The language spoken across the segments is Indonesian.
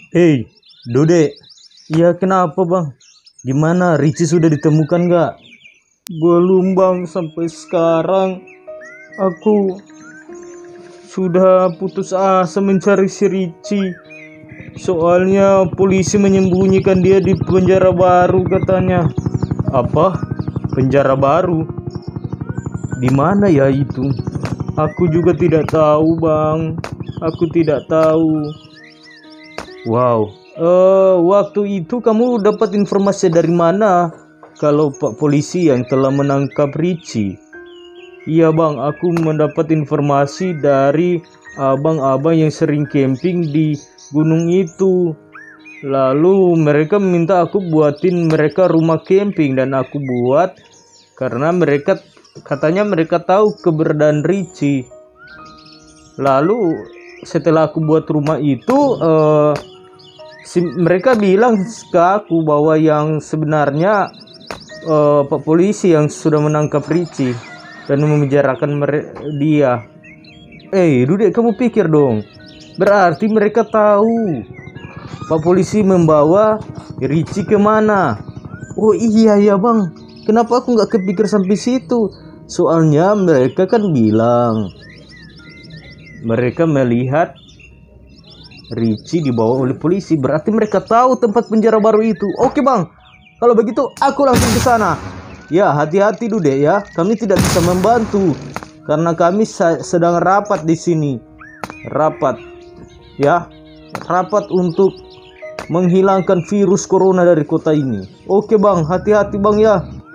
Hei, Dode. Iya, kenapa bang? Gimana, Ricci sudah ditemukan nggak? Belum bang, sampai sekarang aku sudah putus asa mencari si Ricci. Soalnya polisi menyembunyikan dia di penjara baru katanya. Apa? Penjara baru? Di mana ya itu? Aku juga tidak tahu bang. Aku tidak tahu. Wow. Waktu itu kamu dapat informasi dari mana kalau Pak Polisi yang telah menangkap Ricci? Iya bang, aku mendapat informasi dari abang-abang yang sering camping di gunung itu. Lalu mereka minta aku buatin mereka rumah camping dan aku buat karena mereka katanya mereka tahu keberadaan Ricci. Lalu setelah aku buat rumah itu mereka bilang ke aku bahwa yang sebenarnya Pak Polisi yang sudah menangkap Ricci dan memenjarakan dia. Dudek, kamu pikir dong. Berarti mereka tahu Pak Polisi membawa Ricci kemana. Oh iya ya bang, kenapa aku nggak kepikir sampai situ? Soalnya mereka kan bilang mereka melihat Ricci dibawa oleh polisi, berarti mereka tahu tempat penjara baru itu. Oke bang, kalau begitu aku langsung ke sana. Ya, hati-hati Dude ya, kami tidak bisa membantu karena kami sedang rapat di sini. Rapat, ya, rapat untuk menghilangkan virus corona dari kota ini. Oke bang, hati-hati bang ya.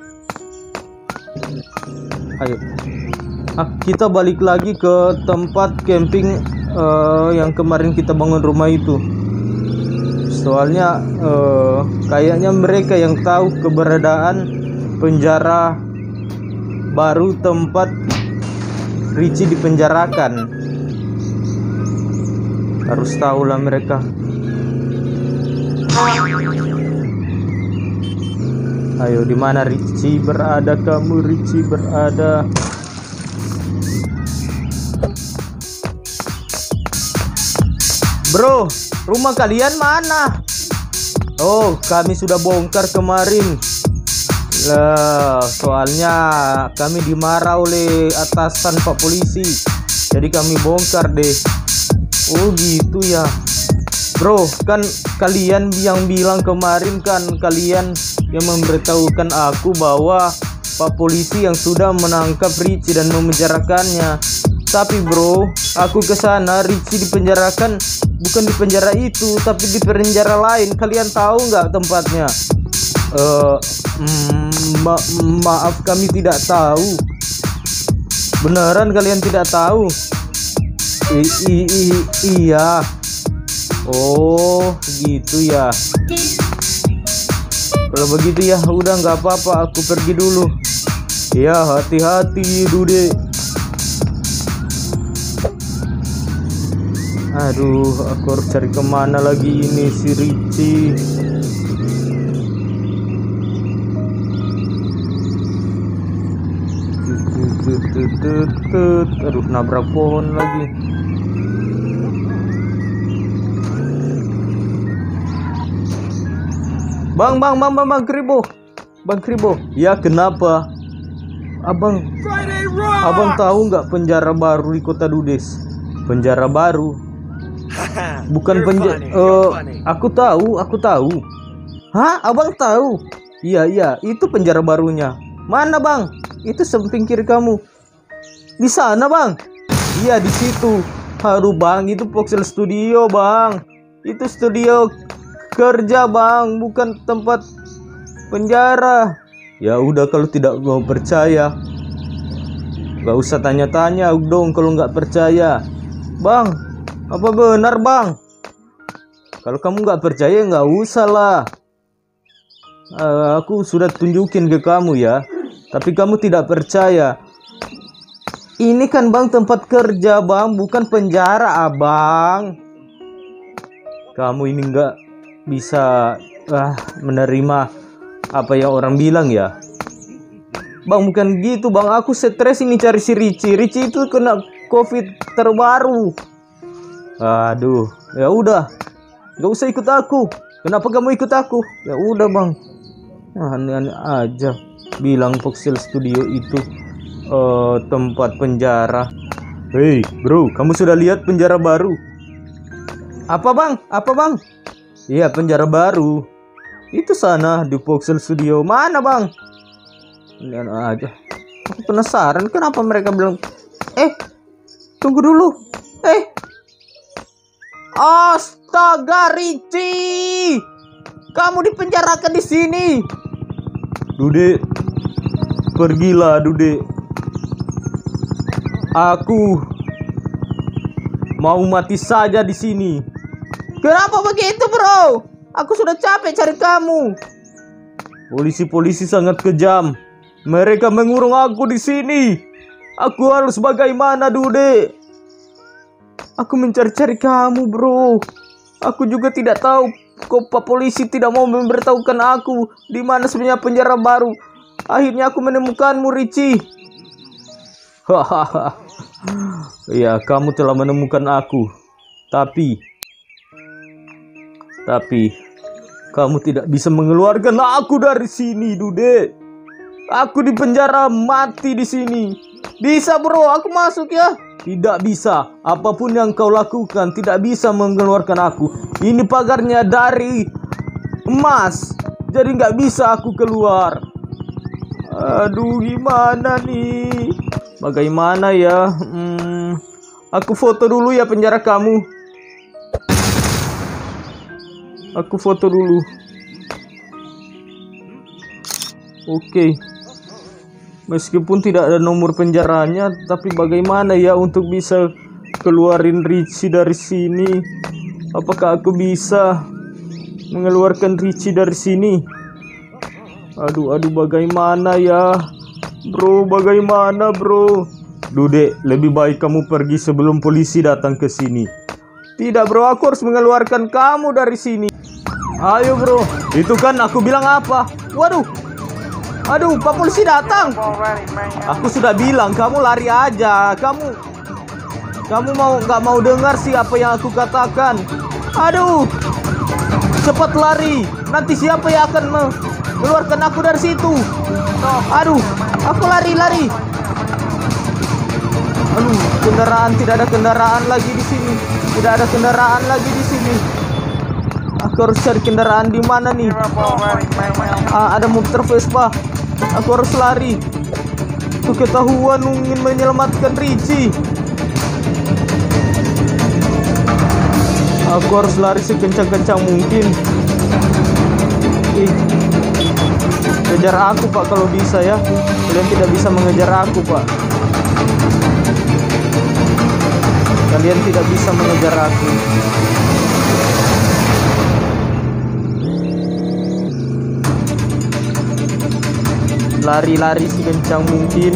Ayo, kita balik lagi ke tempat camping yang kemarin kita bangun rumah itu. Soalnya kayaknya mereka yang tahu keberadaan penjara baru tempat Ricci dipenjarakan. Harus tahulah mereka. Ayo, di mana Ricci berada? Kamu Ricci berada? Bro, rumah kalian mana? Oh, kami sudah bongkar kemarin. Soalnya kami dimarah oleh atasan Pak Polisi. Jadi kami bongkar deh. Oh gitu ya. Bro, kan kalian yang bilang kemarin kan kalian yang memberitahukan aku bahwa Pak Polisi yang sudah menangkap Ricci dan memenjarakannya. Tapi bro, aku ke sana, Ricci dipenjarakan bukan di penjara itu, tapi di penjara lain. Kalian tahu nggak tempatnya? Maaf, kami tidak tahu. Beneran kalian tidak tahu? Iya. Oh, gitu ya. Kalau begitu ya, udah nggak apa-apa. Aku pergi dulu. Ya, hati-hati, Dude. Aduh, aku harus cari kemana lagi ini si Ricci. Aduh, nabrak pohon lagi. Bang Kribo. Ya, kenapa? Abang tahu nggak penjara baru di Kota Dudes? Penjara baru? Bukan penjara. Aku tahu. Hah, abang tahu? Iya, itu penjara barunya. Mana bang? Itu samping kiri kamu. Di sana bang? Iya, di situ. Haru bang, itu Voxel Studio bang. Itu studio kerja bang, bukan tempat penjara. Ya udah, kalau tidak mau percaya, gak usah tanya-tanya dong kalau nggak percaya. Bang, apa benar bang? Kalau kamu nggak percaya nggak usah lah. Aku sudah tunjukin ke kamu ya. Tapi kamu tidak percaya. Ini kan bang tempat kerja bang, bukan penjara abang. Kamu ini nggak bisa menerima apa yang orang bilang ya. Bang, bukan gitu bang. Aku stres ini cari si Ricci. Ricci itu kena COVID terbaru. Aduh, ya udah. Gak usah ikut aku. Kenapa kamu ikut aku? Ya udah bang. Aneh-aneh aja. Bilang Voxel Studio itu tempat penjara. Hei bro, kamu sudah lihat penjara baru? Apa bang? Apa bang? Iya penjara baru. Itu sana di Voxel Studio. Mana bang? Lihat aja. Aku penasaran kenapa mereka bilang. Tunggu dulu. Astaga Ricci, kamu dipenjarakan di sini. Dude, pergilah Dude. Aku mau mati saja di sini. Kenapa begitu bro? Aku sudah capek cari kamu. Polisi-polisi sangat kejam. Mereka mengurung aku di sini. Aku harus bagaimana Dude? Aku mencari-cari kamu bro. Aku juga tidak tahu kok Pak Polisi tidak mau memberitahukan aku di mana sebenarnya penjara baru. Akhirnya aku menemukanmu Ricci. Hahaha. Ya kamu telah menemukan aku. Tapi kamu tidak bisa mengeluarkan aku dari sini Dude. Aku di penjara mati di sini. Bisa bro, aku masuk ya. Tidak bisa. Apapun yang kau lakukan tidak bisa mengeluarkan aku. Ini pagarnya dari emas. Jadi nggak bisa aku keluar. Aduh gimana nih? Bagaimana ya? Aku foto dulu ya penjara kamu. Aku foto dulu. Oke. Meskipun tidak ada nomor penjaranya, tapi bagaimana ya untuk bisa keluarin Ricci dari sini? Apakah aku bisa mengeluarkan Ricci dari sini? Aduh, bagaimana ya? Bro, bagaimana bro? Dude, lebih baik kamu pergi sebelum polisi datang ke sini. Tidak bro, aku harus mengeluarkan kamu dari sini. Ayo bro, itu kan aku bilang apa? Waduh. Aduh, Pak Polisi datang. Aku sudah bilang kamu lari aja. Kamu nggak mau dengar sih apa yang aku katakan. Aduh, cepat lari. Nanti siapa yang akan mengeluarkan aku dari situ? Aduh, aku lari. Aduh, tidak ada kendaraan lagi di sini. Tidak ada kendaraan lagi di sini. Aku harus cari kendaraan di mana nih? Ada motor Vespa. Aku harus lari. Aku ketahuan ingin menyelamatkan Ricci. Aku harus lari sekencang-kencang mungkin. Kejar aku Pak kalau bisa ya. Kalian tidak bisa mengejar aku Pak. Kalian tidak bisa mengejar aku. Lari sekencang mungkin.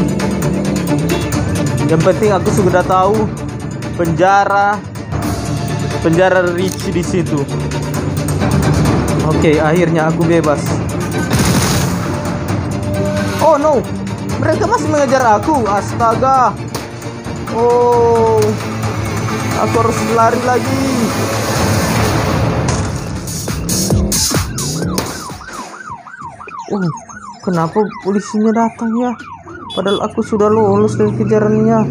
Yang penting aku sudah tahu penjara Ricci di situ. Oke, akhirnya aku bebas. Oh no, mereka masih mengejar aku. Astaga. Oh, aku harus lari lagi. Kenapa polisinya datang ya? Padahal aku sudah lolos dari kejarannya.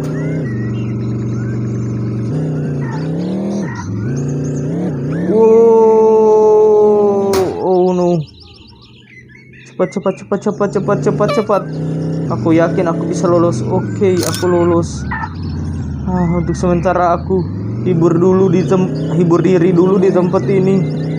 Wow. Oh no. Cepat. Aku yakin aku bisa lolos. Oke, aku lolos. Untuk sementara aku hibur diri dulu di tempat ini.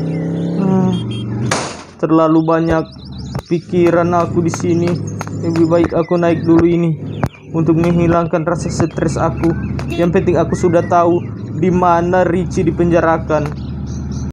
Terlalu banyak pikiran aku di sini. Lebih baik aku naik dulu ini untuk menghilangkan rasa stres aku. Yang penting aku sudah tahu di mana Ricci dipenjarakan.